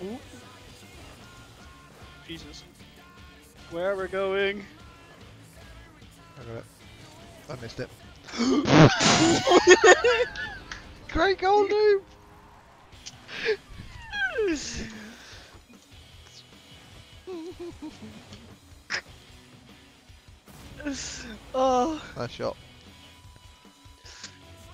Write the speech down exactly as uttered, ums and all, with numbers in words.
Ooh. Jesus. Where are we going? I got it. I missed it. Great goal, noob! Oh. Nice shot.